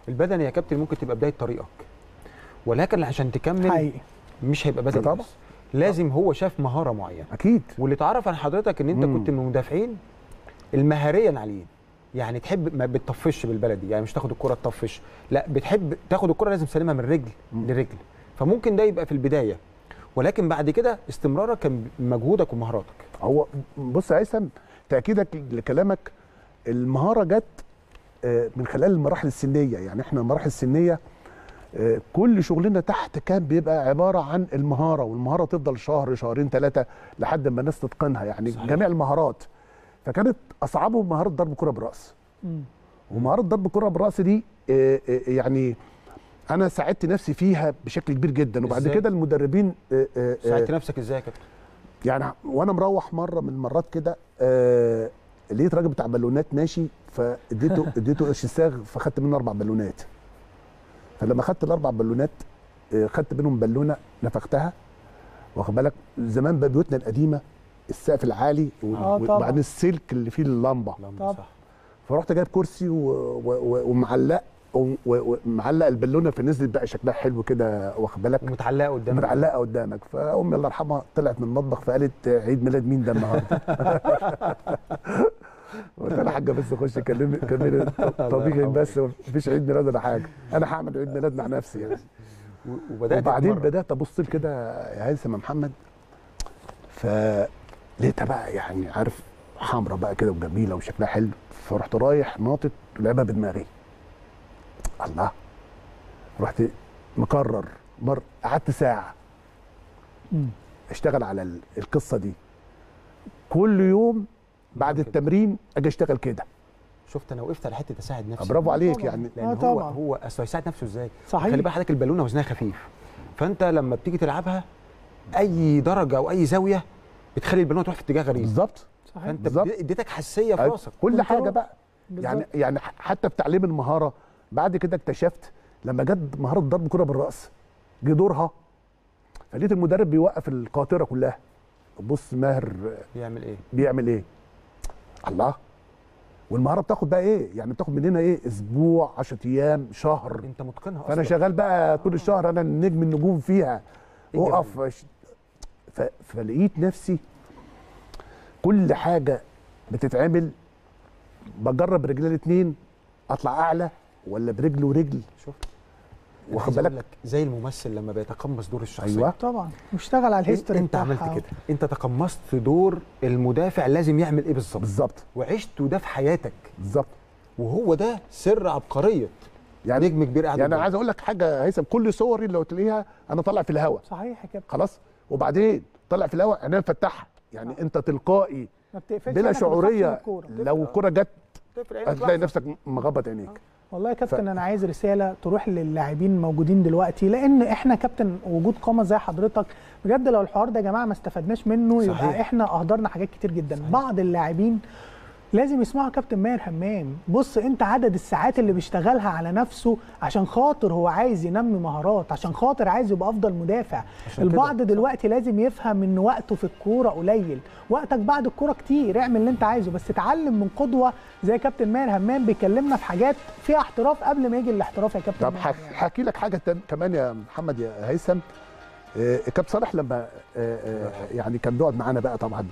البدني يا كابتن ممكن تبقى بدايه طريقك، ولكن عشان تكمل حقيقي مش هيبقى بدني طبعا. بس، لازم هو شاف مهاره معينه. اكيد. واللي تعرف عن حضرتك ان انت كنت من المدافعين المهاريا عاليين، يعني تحب ما بتطفش بالبلدي، يعني مش تاخد الكره تطفش، لا بتحب تاخد الكره لازم تسلمها من رجل لرجل. فممكن ده يبقى في البدايه، ولكن بعد كده استمرارك كان مجهودك ومهاراتك. هو بص يا هيثم، تاكيدك لكلامك، المهاره جت من خلال المراحل السنيه. يعني احنا المراحل السنيه كل شغلنا تحت كان بيبقى عباره عن المهاره، والمهاره تفضل شهر شهرين ثلاثه لحد ما الناس تتقنها، يعني صحيح. جميع المهارات. فكانت اصعبهم مهاره ضرب كره براس. ومهاره ضرب كره براس دي يعني انا ساعدت نفسي فيها بشكل كبير جدا. وبعد كده المدربين ساعدت نفسك ازاي يا كابتن؟ يعني وانا مروح مره من المرات كده لقيت راجل بتاع بالونات ماشي، اديته شساغ، فخدت منه 4 بالونات. فلما خدت ال4 بالونات خدت منهم بالونه نفختها، واخد بالك. زمان بقى بيوتنا القديمه السقف العالي وبعدين السلك اللي فيه اللمبه. صح. فرحت جايب كرسي ومعلق ومعلق البالونه، فنزلت بقى شكلها حلو كده، واخد بالك، ومتعلقه قدامك. متعلقه قدامك. فامي الله يرحمها طلعت من المطبخ فقالت عيد ميلاد مين ده النهارده؟ قلت لها حاجه بس خش كملي طبيخي بس، مفيش عيد ميلاد ولا حاجه، انا هعمل عيد ميلاد مع نفسي يعني. وبعدين بدات ابص كده يا هيثم يا محمد، فلقيتها بقى يعني عارف حمرا بقى كده وجميله وشكلها حلو، فرحت رايح ناطط لعبها بدماغي. الله، رحت مكرر قعدت ساعه اشتغل على القصه دي كل يوم بعد التمرين، اجي اشتغل كده. شفت انا وقفت على حته اساعد نفسي. برافو عليك يعني. لان هو اصل يساعد نفسه ازاي؟ صحيح. خلي بالك حضرتك البالونه وزنها خفيف، فانت لما بتيجي تلعبها اي درجه او اي زاويه بتخلي البالونه تروح في اتجاه غريب. بالظبط. فانت اديتك حساسيه في راسك. كل حاجه بقى يعني حتى في تعليم المهاره بعد كده اكتشفت لما جت مهاره ضرب كره بالراس جه دورها، فلقيت المدرب بيوقف القاطره كلها. بص ماهر بيعمل ايه. الله، والمهاره بتاخد بقى ايه؟ يعني بتاخد مننا ايه؟ اسبوع، 10 ايام، شهر. انت متقنها اصلا. فانا شغال بقى طول الشهر، انا النجم النجوم فيها. اقف فلقيت نفسي كل حاجه بتتعمل بجرب رجلي الاثنين اطلع اعلى ولا برجل ورجل. شفت؟ واخد بالك زي الممثل لما بيتقمص دور الشخصيه. ايوه طبعا، واشتغل على الهيستوري. انت عملت كده، انت تقمصت دور المدافع لازم يعمل ايه بالظبط، وعشته ده في حياتك بالظبط. وهو ده سر عبقريه يعني نجم كبير قاعد. يعني انا عايز اقول لك حاجه هيثم، كل صوري لو تلاقيها انا طالع في الهواء. صحيح يا كابتن. خلاص، وبعدين طلع في الهواء عينيا مفتحه، يعني انت تلقائي بلا شعوريه لو الكره جت هتلاقي نفسك مغبط عينيك. والله يا كابتن انا عايز رساله تروح للاعبين الموجودين دلوقتي، لان احنا كابتن وجود قامه زي حضرتك بجد لو الحوار ده يا جماعه ما استفدناش منه صحيح. يبقى احنا اهدرنا حاجات كتير جدا. صحيح. بعض اللاعبين لازم يسمعوا كابتن ماهر همام. بص انت عدد الساعات اللي بيشتغلها على نفسه عشان خاطر هو عايز ينمي مهارات، عشان خاطر عايز يبقى افضل مدافع. البعض دلوقتي لازم يفهم ان وقته في الكوره قليل، وقتك بعد الكوره كتير، اعمل اللي انت عايزه بس اتعلم من قدوه زي كابتن ماهر همام بيكلمنا في حاجات فيها احتراف قبل ما يجي الاحتراف يا كابتن. طب هحكي لك حاجه كمان يا محمد يا هيثم. كابتن صالح لما يعني كان بيقعد معانا بقى طبعا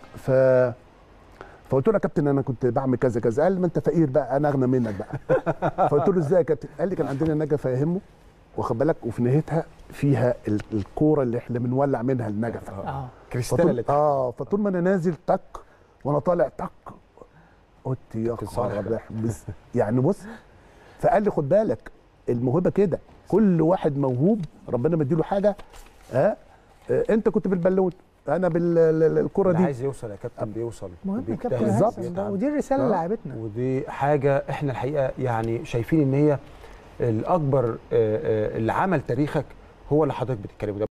فقلت له يا كابتن انا كنت بعمل كذا كذا. قال لي ما انت فقير بقى، انا اغنى منك بقى. فقلت له ازاي يا كابتن؟ قال لي كان عندنا نجفه يهمه، واخد بالك، وفي نهايتها فيها الكوره اللي احنا بنولع منها النجفه. كريستال اللي فطول ما انا نازل تك وانا طالع تك، قلت يا خبر يعني بص. فقال لي خد بالك الموهبه كده، كل واحد موهوب ربنا مديله حاجه. انت كنت بالبالون، انا بالكره دي. عايز يوصل يا كابتن بيوصل. مهم يا كابتن بالظبط، ودي الرساله اللي لعبتنا، ودي حاجه احنا الحقيقه يعني شايفين ان هي الاكبر اللي عمل تاريخك هو اللي حضرتك بتتكلم ده.